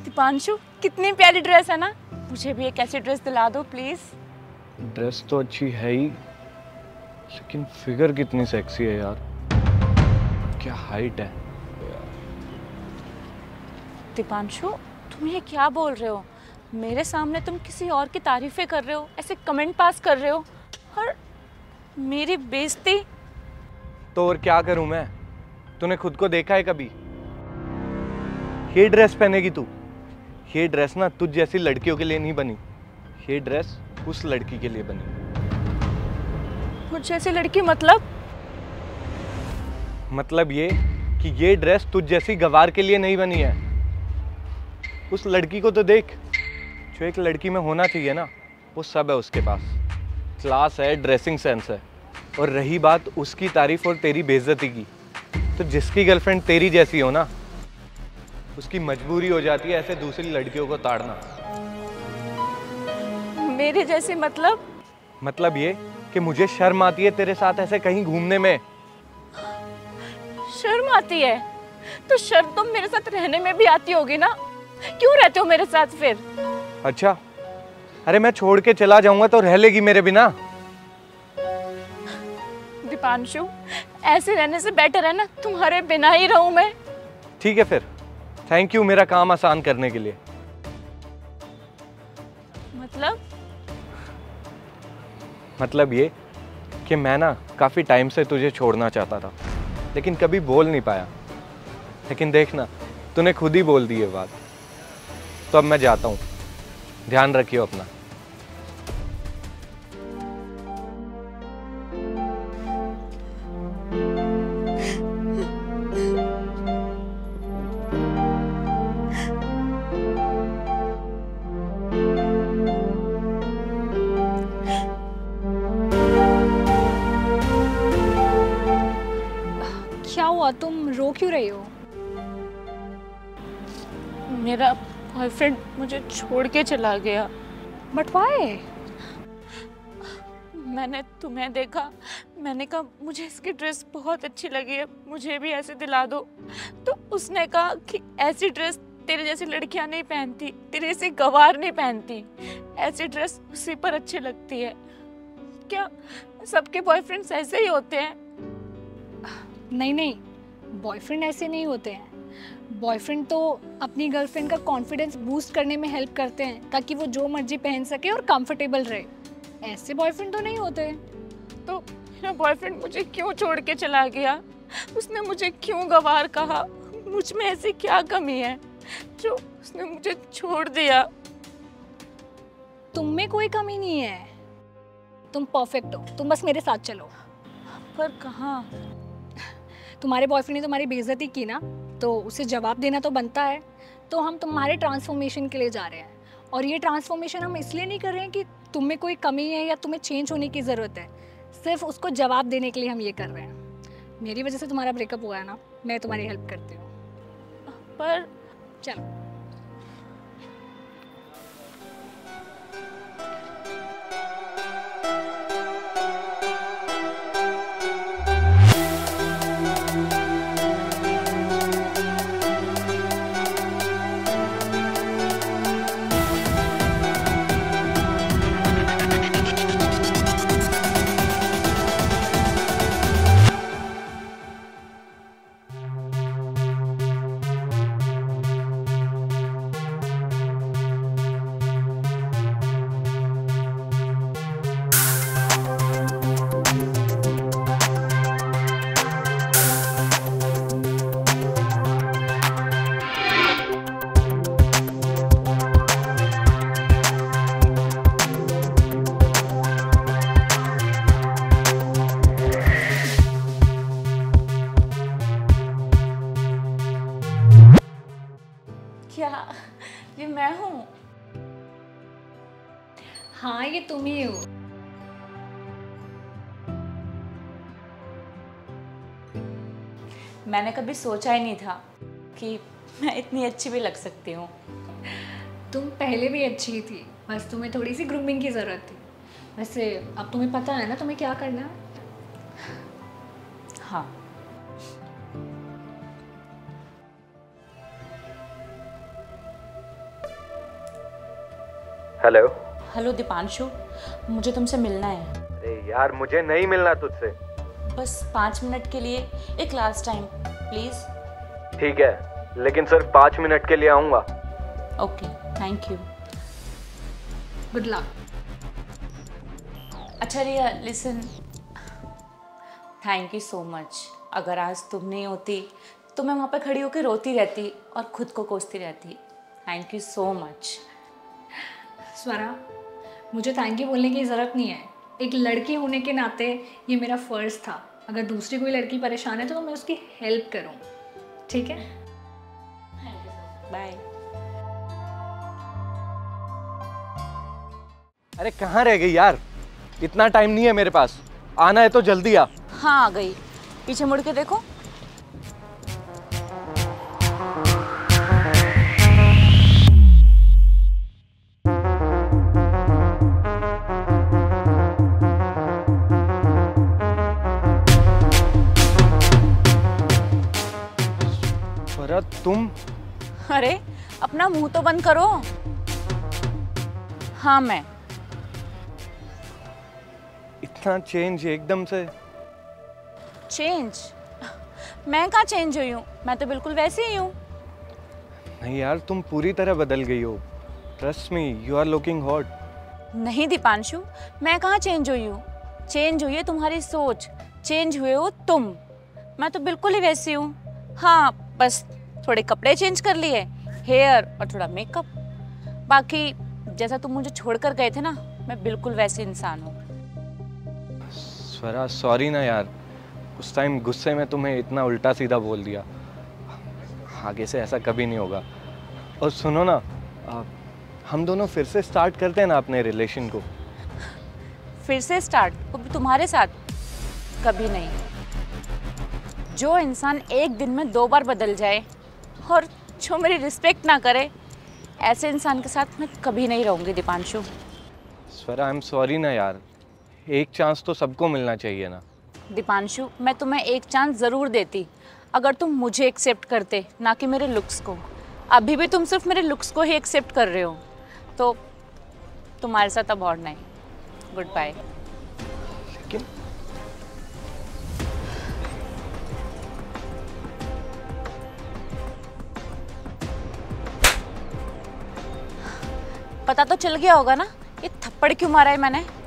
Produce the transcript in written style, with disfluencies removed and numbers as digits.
दीपांशु, कितनी प्यारी ड्रेस है ना। मुझे भी एक ऐसी ड्रेस दिला दो प्लीज। ड्रेस तो अच्छी है ही, लेकिन फिगर कितनी सेक्सी है यार। क्या हाइट है। दीपांशु, तुम ये क्या बोल रहे हो? मेरे सामने तुम किसी और की तारीफें कर रहे हो, ऐसे कमेंट पास कर रहे हो और मेरी बेइज्जती। तो और क्या करूं मैं? तूने खुद को देखा है कभी? ये ड्रेस पहनेगी तू? ये ड्रेस ना तुझ जैसी लड़कियों के लिए नहीं बनी। ये ड्रेस उस लड़की के लिए बनी। मुझ जैसी लड़की मतलब? मतलब ये कि ये ड्रेस तुझ जैसी गवार के लिए नहीं बनी है। उस लड़की को तो देख, जो एक लड़की में होना चाहिए ना, वो सब है उसके पास। क्लास है, ड्रेसिंग सेंस है। और रही बात उसकी तारीफ और तेरी बेइज्जती की, तो जिसकी गर्लफ्रेंड तेरी जैसी हो ना, उसकी मजबूरी हो जाती है ऐसे दूसरी लड़कियों को ताड़ना। मेरी जैसी मतलब? मतलब ये कि मुझे शर्म आती है तेरे साथ ऐसे कहीं घूमने में। शर्म आती है? तो शर्म तो मेरे साथ रहने में भी आती होगी ना। क्यों रहते हो मेरे साथ फिर? अच्छा, अरे मैं छोड़ के चला जाऊंगा तो रह लेगी मेरे बिना? दीपांशु, ऐसे रहने से बेटर है ना तुम्हारे बिना ही रहूं मैं। ठीक है फिर, थैंक यू मेरा काम आसान करने के लिए। मतलब ये कि मैं ना काफ़ी टाइम से तुझे छोड़ना चाहता था, लेकिन कभी बोल नहीं पाया। लेकिन देखना, तूने खुद ही बोल दी ये बात। तो अब मैं जाता हूँ, ध्यान रखियो अपना। क्या हुआ, तुम रो क्यों रही हो? मेरा बॉयफ्रेंड मुझे छोड़ के चला गया। But why? मैंने तुम्हें देखा, मैंने कहा मुझे इसकी ड्रेस बहुत अच्छी लगी है, मुझे भी ऐसे दिला दो। तो उसने कहा कि ऐसी ड्रेस तेरे जैसी लड़कियां नहीं पहनती, तेरे जैसी गवार नहीं पहनती, ऐसी ड्रेस उसी पर अच्छी लगती है। क्या सबके बॉयफ्रेंड्स ऐसे ही होते हैं? नहीं नहीं, बॉयफ्रेंड ऐसे नहीं होते हैं। बॉयफ्रेंड तो अपनी गर्लफ्रेंड का कॉन्फिडेंस बूस्ट करने में हेल्प करते हैं, ताकि वो जो मर्जी पहन सके और कंफर्टेबल रहे। ऐसे बॉयफ्रेंड तो नहीं होते। तो मेरा बॉयफ्रेंड मुझे क्यों छोड़ के चला गया? उसने मुझे क्यों गवार कहा? मुझ में ऐसी क्या कमी है जो उसने मुझे छोड़ दिया? तुम में कोई कमी नहीं है, तुम परफेक्ट हो। तुम बस मेरे साथ चलो। पर कहाँ? तुम्हारे बॉयफ्रेंड ने तुम्हारी बेइज्जती की ना, तो उसे जवाब देना तो बनता है। तो हम तुम्हारे ट्रांसफॉर्मेशन के लिए जा रहे हैं, और ये ट्रांसफॉर्मेशन हम इसलिए नहीं कर रहे हैं कि तुम में कोई कमी है या तुम्हें चेंज होने की ज़रूरत है। सिर्फ उसको जवाब देने के लिए हम ये कर रहे हैं। मेरी वजह से तुम्हारा ब्रेकअप हुआ है ना, मैं तुम्हारी हेल्प करती हूँ। पर चलो। क्या ये मैं हूँ? हाँ, ये तुम ही हो। मैंने कभी सोचा ही नहीं था कि मैं इतनी अच्छी भी लग सकती हूँ। तुम पहले भी अच्छी थी, बस तुम्हें थोड़ी सी ग्रूमिंग की ज़रूरत थी। वैसे अब तुम्हें पता है ना तुम्हें क्या करना है? हाँ, हेलो। हेलो दीपांशु, मुझे तुमसे मिलना है। अरे यार मुझे नहीं मिलना तुझसे। बस 5 मिनट के लिए, एक लास्ट टाइम प्लीज। ठीक है, लेकिन सिर्फ 5 मिनट के लिए आऊंगा। Okay, thank you. Good luck. अच्छा Riya, listen, thank you so much. अगर आज तुम नहीं होती तो मैं वहाँ पे खड़ी होकर रोती रहती और खुद को कोसती रहती। Thank you so much. Swara, मुझे थैंक यू बोलने की ज़रूरत नहीं है। एक लड़की होने के नाते ये मेरा फ़र्ज़ था। अगर दूसरी कोई लड़की परेशान है तो मैं उसकी हेल्प करूँ, ठीक है? बाय। अरे कहाँ रह गई यार? इतना टाइम नहीं है मेरे पास, आना है तो जल्दी आ। हाँ, आ गई। पीछे मुड़ के देखो। स्वरा तुम? अरे अपना मुंह तो बंद करो। हाँ मैं। इतना चेंज एकदम से? चेंज? मैं कहाँ चेंज हुई हूँ? मैं तो बिल्कुल वैसे ही हूँ। नहीं यार, तुम पूरी तरह बदल गई हो। Trust me, you are looking hot. नहीं दीपांशु, मैं कहाँ चेंज हुई हूँ? चेंज हुई है तुम्हारी सोच, चेंज हुए हो तुम। मैं तो बिल्कुल ही वैसी हूँ। हाँ, बस थोड़े कपड़े चेंज कर लिए, हेयर और थोड़ा मेकअप। बाकी जैसा तुम मुझे छोड़कर गए थे ना, मैं बिल्कुल वैसे इंसान हूँ। स्वरा सॉरी ना यार, उस टाइम गुस्से में तुम्हें इतना उल्टा सीधा बोल दिया। आगे से ऐसा कभी नहीं होगा। और सुनो ना, हम दोनों फिर से स्टार्ट करते हैं ना अपने रिलेशन को। फिर से स्टार्ट? वो भी तुम्हारे साथ? कभी नहीं। जो इंसान एक दिन में 2 बार बदल जाए और जो मेरी रिस्पेक्ट ना करे, ऐसे इंसान के साथ मैं कभी नहीं रहूंगी Deepanshu. Swara I am sorry ना यार, एक चांस तो सबको मिलना चाहिए ना। दीपांशु, मैं तुम्हें एक चांस ज़रूर देती अगर तुम मुझे एक्सेप्ट करते, ना कि मेरे लुक्स को। अभी भी तुम सिर्फ मेरे लुक्स को ही एक्सेप्ट कर रहे हो, तो तुम्हारे साथ अब और नहीं। Goodbye. लेकिन पता तो चल गया होगा ना ये थप्पड़ क्यों मारा है मैंने?